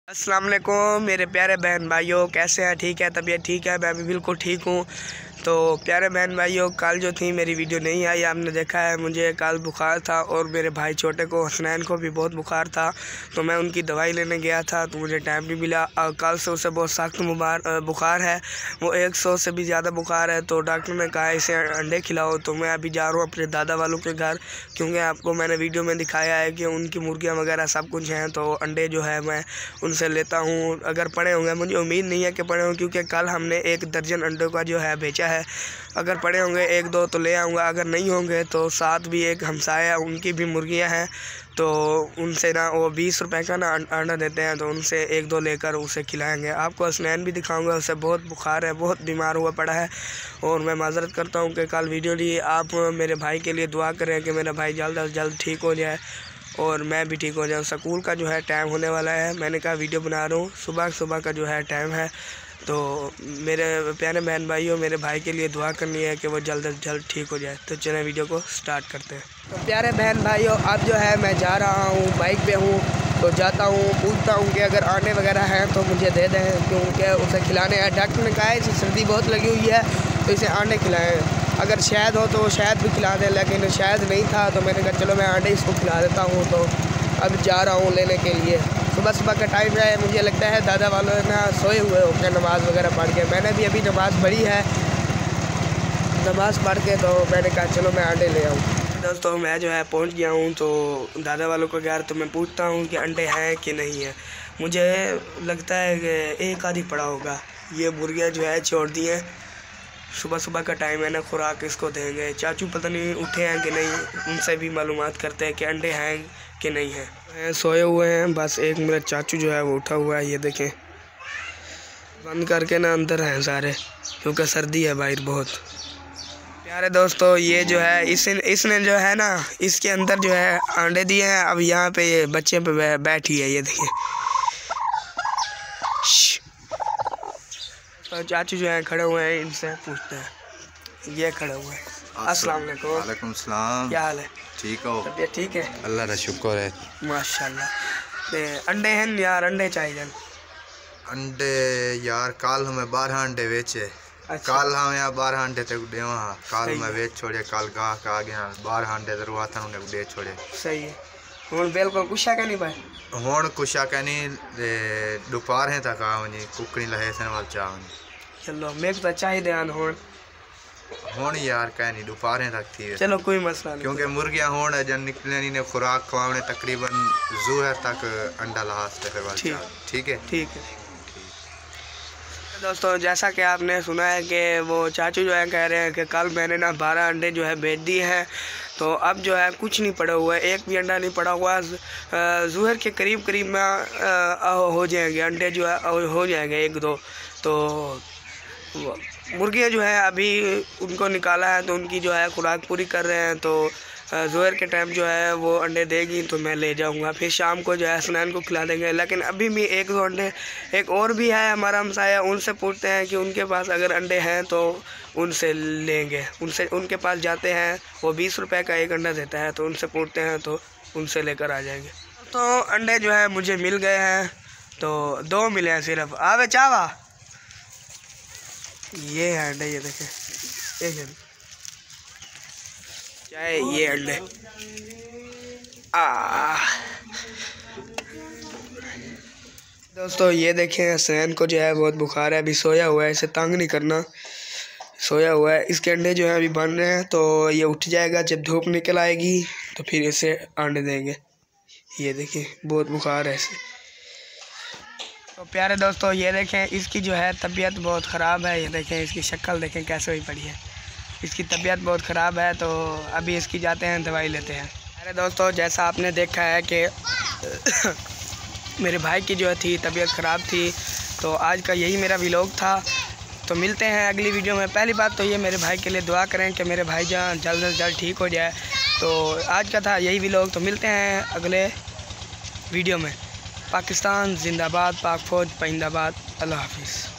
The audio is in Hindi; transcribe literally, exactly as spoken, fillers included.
अस्सलाम वालेकुम मेरे प्यारे बहन भाइयों, कैसे हैं? ठीक है, तबीयत ठीक है? मैं भी बिल्कुल ठीक हूँ। तो प्यारे बहन भाइयों, कल जो थी मेरी वीडियो नहीं आई, आपने देखा है। मुझे कल बुखार था और मेरे भाई छोटे को हसनैन को भी बहुत बुखार था, तो मैं उनकी दवाई लेने गया था तो मुझे टाइम नहीं मिला। और कल से उसे बहुत सख्त बुखार है, वो एक सौ से भी ज़्यादा बुखार है। तो डॉक्टर ने कहा इसे अंडे खिलाओ। तो मैं अभी जा रहा हूँ अपने दादा वालों के घर, क्योंकि आपको मैंने वीडियो में दिखाया है कि उनकी मुर्गियाँ वगैरह सब कुछ हैं। तो अंडे जो है मैं उनसे लेता हूँ। अगर पड़े होंगे, मुझे उम्मीद नहीं है कि पड़े हों, क्योंकि कल हमने एक दर्जन अंडों का जो है बेचा है। अगर पड़े होंगे एक दो तो ले आऊँगा, अगर नहीं होंगे तो साथ भी एक हमसाया है, उनकी भी मुर्गियाँ हैं, तो उनसे ना वो बीस रुपए का ना अंडा देते हैं, तो उनसे एक दो लेकर उसे खिलाएंगे। आपको हसनैन भी दिखाऊंगा, उसे बहुत बुखार है, बहुत बीमार हुआ पड़ा है। और मैं माजरत करता हूँ कि कल वीडियो ली। आप मेरे भाई के लिए दुआ करें कि मेरा भाई जल्द अज जल्द ठीक हो जाए और मैं भी ठीक हो जाऊँ। स्कूल का जो है टाइम होने वाला है, मैंने कहा वीडियो बना रहा हूँ। सुबह सुबह का जो है टाइम है, तो मेरे प्यारे बहन भाइयों, मेरे भाई के लिए दुआ करनी है कि वो जल्द अज जल्द ठीक हो जाए। तो चलें वीडियो को स्टार्ट करते हैं। तो प्यारे बहन भाइयों, अब जो है मैं जा रहा हूँ, बाइक पे हूँ, तो जाता हूँ, पूछता हूँ कि अगर आने वगैरह हैं तो मुझे दे दें, क्योंकि उसे खिलाने हैं। डॉक्टर ने कहा है इसे सर्दी बहुत लगी हुई है, तो इसे अंडे खिलाएँ। अगर शहद हो तो शहद भी खिला दें, लेकिन शहद नहीं था तो मैंने कहा चलो मैं अंडे इसको खिला देता हूँ। तो अब जा रहा हूँ लेने के लिए। सुबह सुबह का टाइम है, मुझे लगता है दादा वालों ने सोए हुए होंगे नमाज़ वगैरह पढ़ के। मैंने भी अभी नमाज़ पढ़ी है, नमाज़ पढ़ के तो मैंने कहा चलो मैं अंडे ले आऊँ। दोस्तों मैं जो है पहुँच गया हूँ तो दादा वालों को घर, तो मैं पूछता हूँ कि अंडे हैं कि नहीं है। मुझे लगता है कि एक आधी पड़ा होगा। ये मुर्गियाँ जो है छोड़ दी हैं, सुबह सुबह का टाइम है ना, खुराक इसको देंगे। चाचू पता नहीं उठे हैं कि नहीं, उनसे भी मालूमात करते हैं कि अंडे हैं कि नहीं हैं। सोए हुए हैं, बस एक मेरा चाचू जो है वो उठा हुआ है। ये देखें, बंद करके ना अंदर हैं सारे, क्योंकि सर्दी है बाहर बहुत। प्यारे दोस्तों, ये जो है इस इसने जो है ना, इसके अंदर जो है अंडे दिए हैं। अब यहाँ पे ये बच्चे पे बैठी है, ये देखिए। तो चाचू जो है खड़े हुए हैं, इनसे पूछते हैं। ये खड़े हुए हैं। अस्सलाम वालेकुम। वालेकुम सलाम। क्या हाल है? ठीक हो? तबीयत ठीक है? अल्लाह का शुक्र है। माशाल्लाह। ते अंडे हैं यार, अंडे चाहिए। अंडे यार काल हमें बारह अंडे बेचे। अच्छा। काल हम यहाँ बारह अंडे तक देवा, काल मैं बेच छोड़े। काल गाह का आ गया बारह अंडे दरवात उन्हें दे छोड़े। सही है। हुन बिल्कुल कुछ है नहीं भाई, हुन कुछ है नहीं। दोपहर है तक आवनी कुकड़ी लहे सन वाल चावनी। चलो मेरे तो चाहिए ध्यान हुन हुन यार कह नहीं दोपहर है तक थी। चलो कोई मसला नहीं, क्योंकि मुर्गियाँ हुन जब निकले नहीं ने खुराक खवाने तकरीबन जोहर तक अंडा लास्ट है। ठीक है ठीक है। दोस्तों जैसा कि आपने सुना है कि वो चाचू जो है कह रहे हैं कि कल मैंने ना बारह अंडे जो है बेच दिए हैं, तो अब जो है कुछ नहीं पड़ा हुआ है, एक भी अंडा नहीं पड़ा हुआ। ज़ुहर के करीब करीब में हो जाएंगे अंडे, जो है हो जाएंगे एक दो। तो मुर्गियाँ जो है अभी उनको निकाला है, तो उनकी जो है खुराक पूरी कर रहे हैं। तो ज़ोहर के टाइम जो है वो अंडे देगी तो मैं ले जाऊंगा, फिर शाम को जो है हसनैन को खिला देंगे। लेकिन अभी भी एक दो अंडे, एक और भी है हमारा हमसाया, उनसे पूछते हैं कि उनके पास अगर अंडे हैं तो उनसे लेंगे। उनसे उनके पास जाते हैं, वो बीस रुपए का एक अंडा देता है, तो उनसे पूछते हैं तो उनसे लेकर आ जाएंगे। तो अंडे जो है मुझे मिल गए हैं, तो दो मिले हैं सिर्फ। आवे चावा, ये है अंडे, ये देखें, एक चाहे ये अंडे। आ दोस्तों ये देखें, हसनैन को जो है बहुत बुखार है, अभी सोया हुआ है, इसे तंग नहीं करना, सोया हुआ है। इसके अंडे जो है अभी बन रहे हैं, तो ये उठ जाएगा जब धूप निकल आएगी, तो फिर इसे अंडे देंगे। ये देखें बहुत बुखार है इसे। तो प्यारे दोस्तों ये देखें, इसकी जो है तबीयत बहुत ख़राब है। ये देखें इसकी शक्ल देखें कैसे हुई पड़ी है, इसकी तबीयत बहुत ख़राब है। तो अभी इसकी जाते हैं दवाई लेते हैं। अरे दोस्तों जैसा आपने देखा है कि मेरे भाई की जो थी तबीयत ख़राब थी, तो आज का यही मेरा व्लॉग था। तो मिलते हैं अगली वीडियो में। पहली बात तो ये मेरे भाई के लिए दुआ करें कि मेरे भाई जान जल्द से जल्द ठीक हो जाए। तो आज का था यही व्लॉग, तो मिलते हैं अगले वीडियो में। पाकिस्तान जिंदाबाद, पाक फौज पाइंदाबाद। अल्लाह हाफिज़।